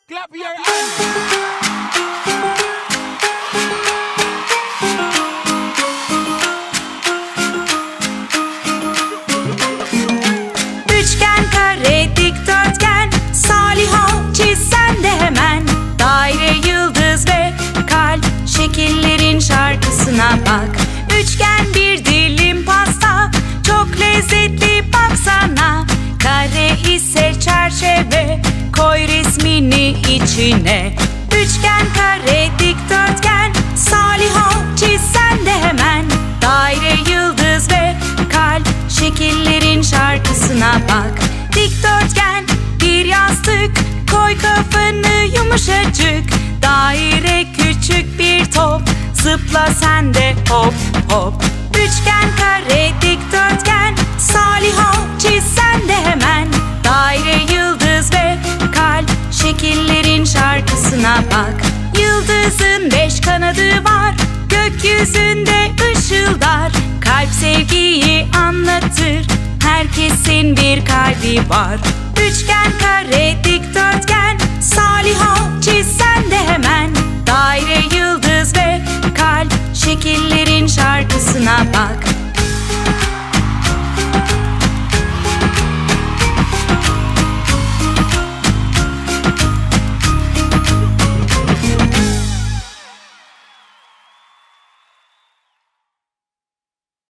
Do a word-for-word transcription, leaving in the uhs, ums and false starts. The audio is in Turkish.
Clap your hands. Üçgen, kare, dikdörtgen, Saliha çiz sen de hemen. Daire, yıldız ve kalp, şekillerin şarkısına bak. Üçgen bir dilim pasta, çok lezzetli baksana. Kare ise çerçeve, koy resmini içine. Üçgen, kare, dikdörtgen, Saliha çiz sen de hemen. Daire, yıldız ve kalp, şekillerin şarkısına bak. Dikdörtgen bir yastık, koy kafanı yumuşacık. Daire küçük bir top, zıpla sen de hop hop. Üçgen, kare, dikdörtgen, Saliha çiz sen de hemen. Daire, yıldız ve kalp, şekillerin şarkısına bak. Yıldızın beş kanadı var, gökyüzünde ışıldar. Kalp sevgiyi anlatır, herkesin bir kalbi var. Üçgen, kare, dikdörtgen, Saliha çiz sen de hemen. Daire, yıldız ve kalp, şekillerin şarkısına bak.